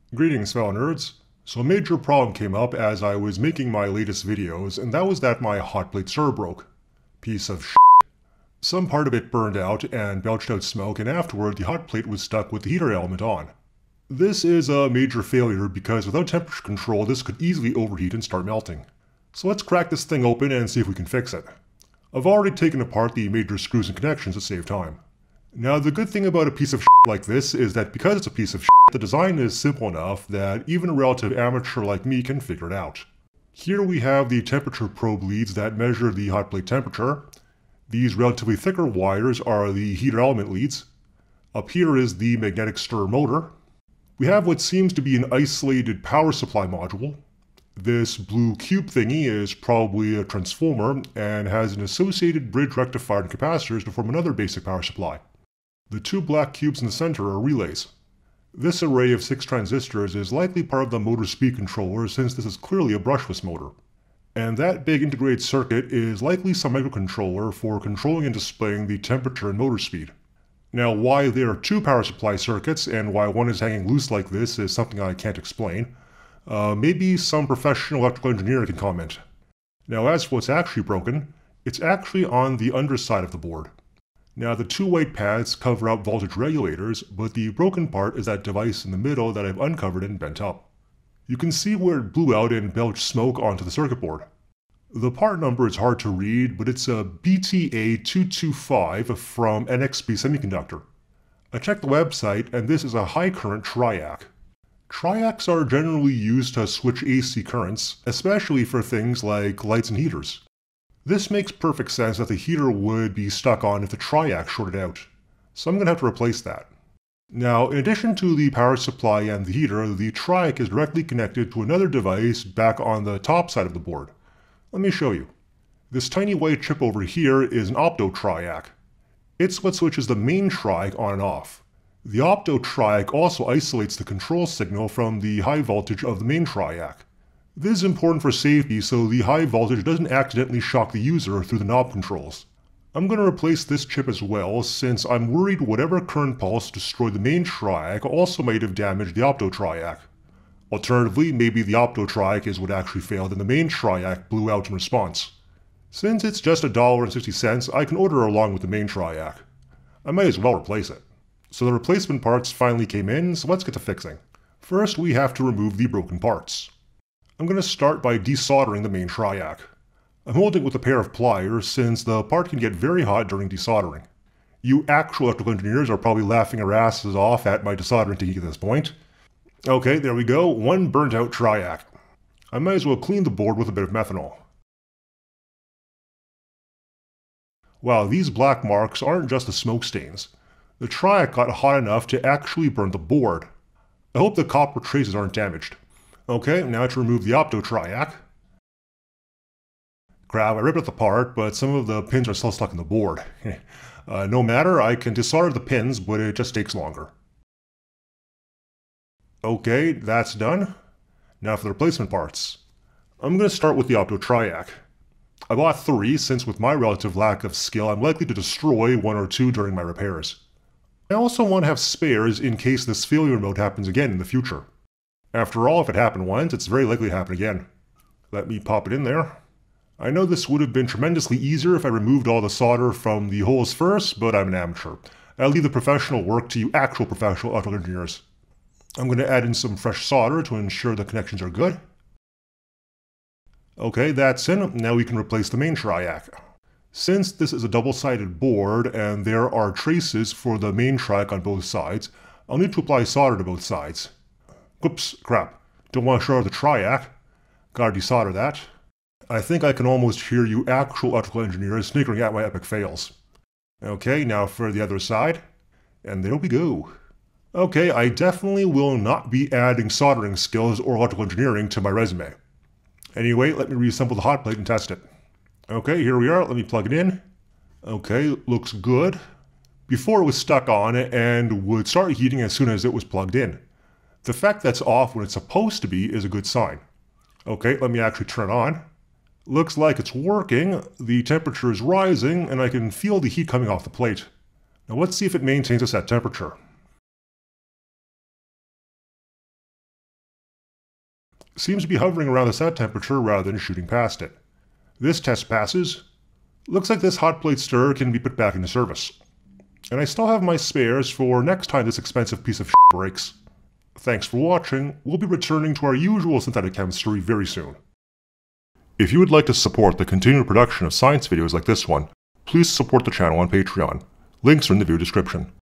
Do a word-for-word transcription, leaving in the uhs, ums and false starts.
Greetings, fellow nerds. So a major problem came up as I was making my latest videos, and that was that my hot plate stirrer broke. Piece of shit. Some part of it burned out and belched out smoke, and afterward the hot plate was stuck with the heater element on. This is a major failure because without temperature control this could easily overheat and start melting. So let's crack this thing open and see if we can fix it. I've already taken apart the major screws and connections to save time. Now the good thing about a piece of shit like this is that because it's a piece of shit, the design is simple enough that even a relative amateur like me can figure it out. Here we have the temperature probe leads that measure the hot plate temperature. These relatively thicker wires are the heater element leads. Up here is the magnetic stirrer motor. We have what seems to be an isolated power supply module. This blue cube thingy is probably a transformer and has an associated bridge rectifier and capacitors to form another basic power supply. The two black cubes in the center are relays. This array of six transistors is likely part of the motor speed controller since this is clearly a brushless motor. And that big integrated circuit is likely some microcontroller for controlling and displaying the temperature and motor speed. Now why there are two power supply circuits and why one is hanging loose like this is something I can't explain. Uh, maybe some professional electrical engineer can comment. Now as for what's actually broken, it's actually on the underside of the board. Now the two white pads cover up voltage regulators, but the broken part is that device in the middle that I've uncovered and bent up. You can see where it blew out and belched smoke onto the circuit board. The part number is hard to read, but it's a B T A two two five from N X P Semiconductor. I checked the website and this is a high current triac. Triacs are generally used to switch A C currents, especially for things like lights and heaters. This makes perfect sense that the heater would be stuck on if the triac shorted out, so I'm going to have to replace that. Now, in addition to the power supply and the heater, the triac is directly connected to another device back on the top side of the board. Let me show you. This tiny white chip over here is an opto-triac. It's what switches the main triac on and off. The opto-triac also isolates the control signal from the high voltage of the main triac. This is important for safety so the high voltage doesn't accidentally shock the user through the knob controls. I'm going to replace this chip as well since I'm worried whatever current pulse destroyed the main triac also might have damaged the opto-triac. Alternatively, maybe the opto-triac is what actually failed and the main triac blew out in response. Since it's just a dollar and sixty cents, I can order along with the main triac. I might as well replace it. So the replacement parts finally came in, so let's get to fixing. First we have to remove the broken parts. I'm going to start by desoldering the main triac. I'm holding it with a pair of pliers since the part can get very hot during desoldering. You actual electrical engineers are probably laughing your asses off at my desoldering technique at this point. Okay, there we go, one burnt out triac. I might as well clean the board with a bit of methanol. Wow, these black marks aren't just the smoke stains. The triac got hot enough to actually burn the board. I hope the copper traces aren't damaged. Okay, now to remove the opto-triac. Crap, I ripped it apart, but some of the pins are still stuck in the board. uh, no matter, I can desolder the pins, but it just takes longer. Okay, that's done. Now for the replacement parts. I'm going to start with the opto-triac. I bought three, since with my relative lack of skill I'm likely to destroy one or two during my repairs. I also want to have spares in case this failure mode happens again in the future. After all, if it happened once, it's very likely to happen again. Let me pop it in there. I know this would have been tremendously easier if I removed all the solder from the holes first, but I'm an amateur. I'll leave the professional work to you actual professional electrical engineers. I'm going to add in some fresh solder to ensure the connections are good. Okay, that's in. Now we can replace the main triac. Since this is a double-sided board and there are traces for the main triac on both sides, I'll need to apply solder to both sides. Whoops, crap. Don't want to show the triac. Gotta desolder that. I think I can almost hear you actual electrical engineers snickering at my epic fails. Okay, now for the other side. And there we go. Okay, I definitely will not be adding soldering skills or electrical engineering to my resume. Anyway, let me reassemble the hot plate and test it. Okay, here we are. Let me plug it in. Okay, looks good. Before it was stuck on and would start heating as soon as it was plugged in. The fact that's off when it's supposed to be is a good sign. Okay, let me actually turn it on. Looks like it's working, the temperature is rising, and I can feel the heat coming off the plate. Now let's see if it maintains a set temperature. seems to be hovering around the set temperature rather than shooting past it. This test passes. Looks like this hot plate stirrer can be put back into service. And I still have my spares for next time this expensive piece of shit breaks. Thanks for watching. We'll be returning to our usual synthetic chemistry very soon. If you would like to support the continued production of science videos like this one, please support the channel on Patreon. Links are in the video description.